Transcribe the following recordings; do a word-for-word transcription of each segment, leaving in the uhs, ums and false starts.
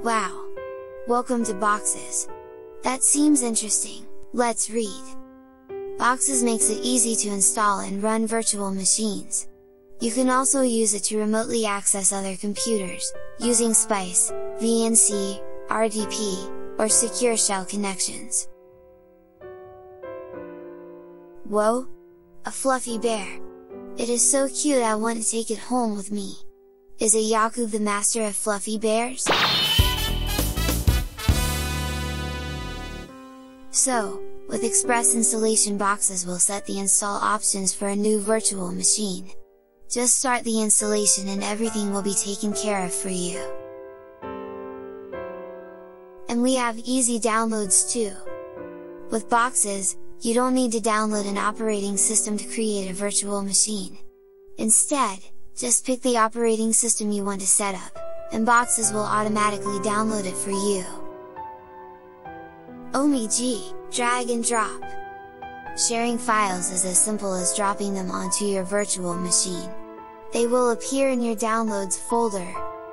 Wow! Welcome to Boxes! That seems interesting, let's read! Boxes makes it easy to install and run virtual machines. You can also use it to remotely access other computers, using Spice, V N C, R D P, or secure shell connections. Whoa! A fluffy bear! It is so cute I want to take it home with me! Is it Jakub the master of fluffy bears? So, with Express installation boxes will set the install options for a new virtual machine. Just start the installation and everything will be taken care of for you. And we have easy downloads too! With Boxes, you don't need to download an operating system to create a virtual machine. Instead, just pick the operating system you want to set up, and Boxes will automatically download it for you. O M G, drag and drop! Sharing files is as simple as dropping them onto your virtual machine. They will appear in your Downloads folder.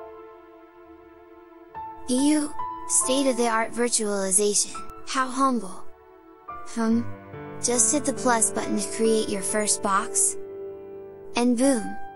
Ew! State-of-the-art virtualization, how humble! Hmm? Just hit the plus button to create your first box? And boom!